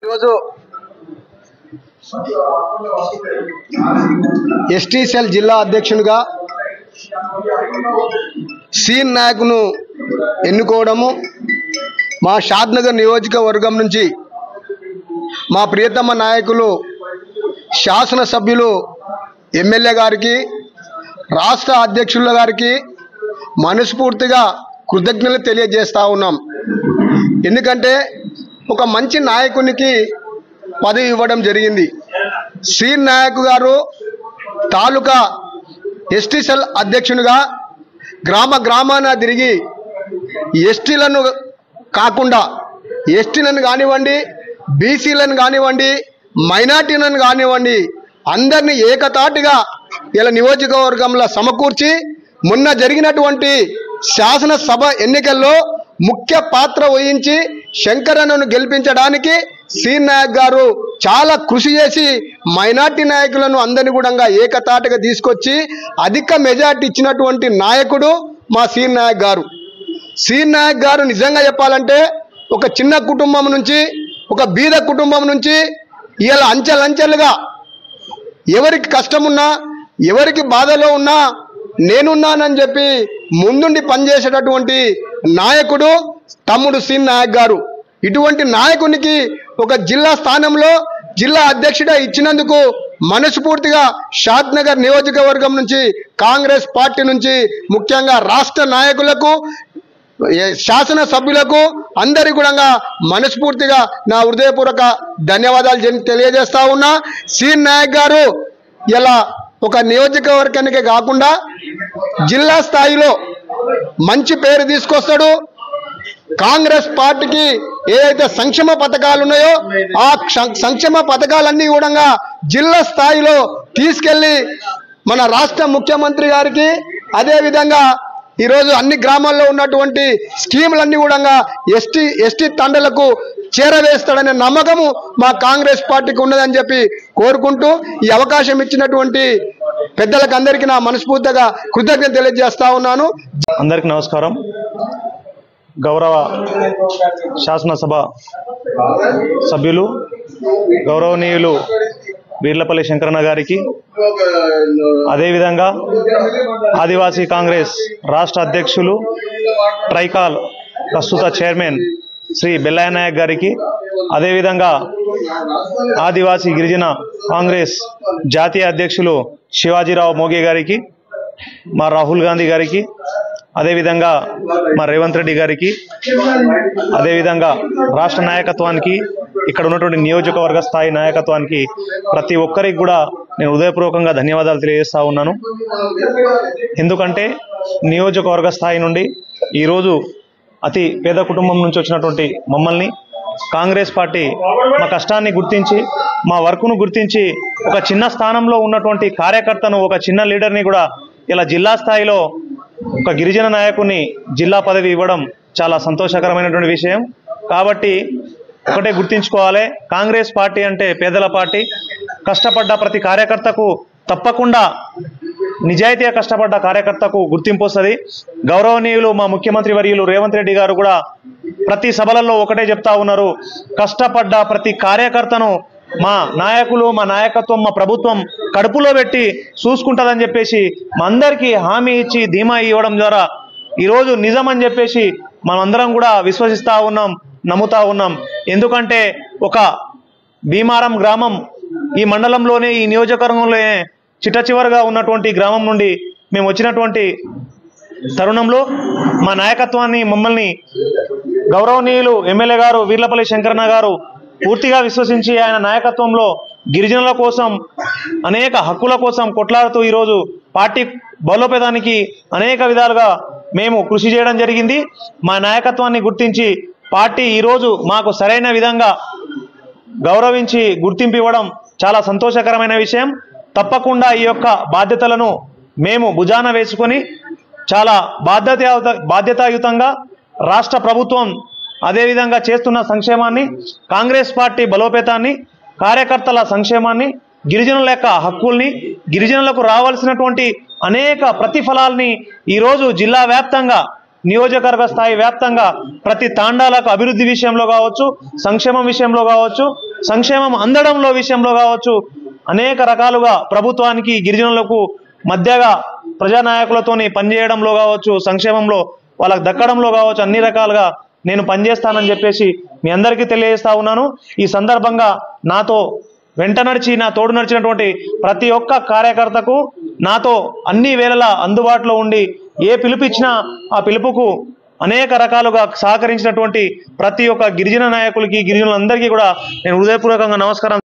ఈరోజు ST cell జిల్లా అధ్యక్షునిగా సీన్ నాయక్ను ఎన్నుకోవడము, మా షాద్నగర్ నియోజకవర్గం నుంచి మా ప్రియతమ నాయకులు శాసనసభ్యులు ఎమ్మెల్యే గారికి, రాష్ట్ర అధ్యక్షుల గారికి మనస్ఫూర్తిగా కృతజ్ఞతలు తెలియజేస్తా ఉన్నాం. ఎందుకంటే ఒక మంచి నాయకునికి పదవి ఇవ్వడం జరిగింది. సీన్ నాయక్ గారు తాలూకా ఎస్టీ సెల్ అధ్యక్షునిగా గ్రామాన తిరిగి ఎస్టీలను కాకుండా ఎస్టీలను కానివ్వండి, బీసీలను కానివ్వండి, మైనార్టీలను కానివ్వండి, అందరినీ ఏకతాటిగా ఇలా నియోజకవర్గంలో సమకూర్చి మొన్న జరిగినటువంటి శాసనసభ ఎన్నికల్లో ముఖ్య పాత్ర వహించి శంకరన్నను గెలిపించడానికి సీన్ నాయక్ గారు చాలా కృషి చేసి మైనార్టీ నాయకులను అందరినీ కూడా ఏకతాటిగా తీసుకొచ్చి అధిక మెజార్టీ ఇచ్చినటువంటి నాయకుడు మా సీన్ నాయక్ గారు. సీన్ నాయక్ గారు నిజంగా చెప్పాలంటే ఒక చిన్న కుటుంబం నుంచి, ఒక బీద కుటుంబం నుంచి ఇలా అంచెలంచెలుగా ఎవరికి కష్టమున్నా, ఎవరికి బాధలో ఉన్నా నేనున్నానని చెప్పి ముందుండి పనిచేసేటటువంటి నాయకుడు తమ్ముడు సీన్ నాయక్ గారు. ఇటువంటి నాయకునికి ఒక జిల్లా స్థానంలో జిల్లా అధ్యక్షుడిగా ఇచ్చినందుకు మనస్ఫూర్తిగా షాద్నగర్ నియోజకవర్గం నుంచి, కాంగ్రెస్ పార్టీ నుంచి, ముఖ్యంగా రాష్ట్ర నాయకులకు, శాసనసభ్యులకు అందరికీ కూడా మనస్ఫూర్తిగా నా హృదయపూర్వక ధన్యవాదాలు తెలియజేస్తా ఉన్నా. సీన్ నాయక్ గారు ఇలా ఒక నియోజకవర్గానికే కాకుండా జిల్లా స్థాయిలో మంచి పేరు తీసుకొస్తాడు. కాంగ్రెస్ పార్టీకి ఏదైతే సంక్షేమ పథకాలు ఉన్నాయో ఆ సంక్షేమ పథకాలన్నీ కూడా జిల్లా స్థాయిలో తీసుకెళ్లి మన రాష్ట్ర ముఖ్యమంత్రి గారికి, అదేవిధంగా ఈరోజు అన్ని గ్రామాల్లో ఉన్నటువంటి స్కీములన్నీ కూడా ఎస్టీ తండలకు చేరవేస్తాడనే నమ్మకము మా కాంగ్రెస్ పార్టీకి ఉన్నదని చెప్పి కోరుకుంటూ ఈ అవకాశం ఇచ్చినటువంటి పెద్దలకు అందరికీ నా మనస్ఫూర్తిగా కృతజ్ఞత తెలియజేస్తా ఉన్నాను. అందరికీ నమస్కారం. గౌరవ శాసనసభ సభ్యులు గౌరవనీయులు వీర్లపల్లి శంకరన్న గారికి, అదేవిధంగా ఆదివాసీ కాంగ్రెస్ రాష్ట్ర అధ్యక్షులు ట్రైకాల్ ప్రస్తుత చైర్మన్ శ్రీ బెల్లయ్య నాయక్ గారికి, అదేవిధంగా ఆదివాసీ గిరిజన కాంగ్రెస్ జాతీయ అధ్యక్షులు శివాజీరావు మోగే గారికి, మా రాహుల్ గాంధీ గారికి, అదేవిధంగా మా రేవంత్ రెడ్డి గారికి, అదేవిధంగా రాష్ట్ర నాయకత్వానికి, ఇక్కడ ఉన్నటువంటి నియోజకవర్గ స్థాయి నాయకత్వానికి ప్రతి ఒక్కరికి కూడా నేను హృదయపూర్వకంగా ధన్యవాదాలు తెలియజేస్తా ఉన్నాను. ఎందుకంటే నియోజకవర్గ స్థాయి నుండి ఈరోజు అతి పేద కుటుంబం నుంచి వచ్చినటువంటి మమ్మల్ని కాంగ్రెస్ పార్టీ మా కష్టాన్ని గుర్తించి, మా వర్క్ను గుర్తించి, ఒక చిన్న స్థానంలో ఉన్నటువంటి కార్యకర్తను, ఒక చిన్న లీడర్ని కూడా ఇలా జిల్లా స్థాయిలో ఒక గిరిజన నాయకుని జిల్లా పదవి ఇవ్వడం చాలా సంతోషకరమైనటువంటి విషయం. కాబట్టి ఒకటే గుర్తించుకోవాలి, కాంగ్రెస్ పార్టీ అంటే పేదల పార్టీ. కష్టపడ్డ ప్రతి కార్యకర్తకు తప్పకుండా నిజాయితీగా కష్టపడ్డ కార్యకర్తకు గుర్తింపు వస్తుంది. గౌరవనీయులు మా ముఖ్యమంత్రి వర్యులు రేవంత్ రెడ్డి గారు కూడా ప్రతి సభలలో ఒకటే చెప్తా ఉన్నారు, కష్టపడ్డ ప్రతి కార్యకర్తను మా నాయకులు, మా నాయకత్వం, మా ప్రభుత్వం కడుపులో పెట్టి చూసుకుంటుందని చెప్పేసి మా అందరికీ హామీ ఇచ్చి ధీమా ఇవ్వడం ద్వారా ఈరోజు నిజం అని చెప్పేసి మనమందరం కూడా విశ్వసిస్తూ ఉన్నాం, నమ్ముతా ఉన్నాం. ఎందుకంటే ఒక భీమారం గ్రామం ఈ మండలంలోనే, ఈ నియోజకవర్గంలోనే చిట్ట చివరిగా ఉన్నటువంటి గ్రామం నుండి మేము వచ్చినటువంటి తరుణంలో మా నాయకత్వాన్ని, మమ్మల్ని గౌరవనీయులు ఎమ్మెల్యే గారు వీర్లపల్లి శంకరన్న గారు పూర్తిగా విశ్వసించి ఆయన నాయకత్వంలో గిరిజనుల కోసం, అనేక హక్కుల కోసం కొట్లాడుతూ ఈరోజు పార్టీ బలోపేతానికి అనేక విధాలుగా మేము కృషి చేయడం జరిగింది. మా నాయకత్వాన్ని గుర్తించి పార్టీ ఈరోజు మాకు సరైన విధంగా గౌరవించి గుర్తింపు ఇవ్వడం చాలా సంతోషకరమైన విషయం. తప్పకుండా ఈ యొక్క బాధ్యతలను మేము భుజాన వేసుకొని చాలా బాధ్యతాయుతంగా రాష్ట్ర ప్రభుత్వం అదేవిధంగా చేస్తున్న సంక్షేమాన్ని, కాంగ్రెస్ పార్టీ బలోపేతాన్ని, కార్యకర్తల సంక్షేమాన్ని, గిరిజనుల యొక్క హక్కుల్ని, గిరిజనులకు రావాల్సినటువంటి అనేక ప్రతిఫలాల్ని ఈరోజు జిల్లా వ్యాప్తంగా నియోజకవర్గ స్థాయి వ్యాప్తంగా ప్రతి తాండాలకు అభివృద్ధి విషయంలో కావచ్చు, సంక్షేమం విషయంలో కావచ్చు, సంక్షేమం అందడంలో విషయంలో కావచ్చు, అనేక రకాలుగా ప్రభుత్వానికి గిరిజనులకు మధ్యగా ప్రజానాయకులతోని పనిచేయడంలో కావచ్చు, సంక్షేమంలో వాళ్ళకు దక్కడంలో కావచ్చు, అన్ని రకాలుగా నేను పనిచేస్తానని చెప్పేసి మీ అందరికీ తెలియజేస్తా ఉన్నాను. ఈ సందర్భంగా నాతో వెంట నడిచి నా తోడు నడిచినటువంటి ప్రతి ఒక్క కార్యకర్తకు నాతో అన్ని వేళలా అందుబాటులో ఉండి ఏ పిలుపు ఇచ్చినా ఆ పిలుపుకు అనేక రకాలుగా సహకరించినటువంటి ప్రతి ఒక్క గిరిజన నాయకులకి, గిరిజనులందరికీ కూడా నేను హృదయపూర్వకంగా నమస్కారం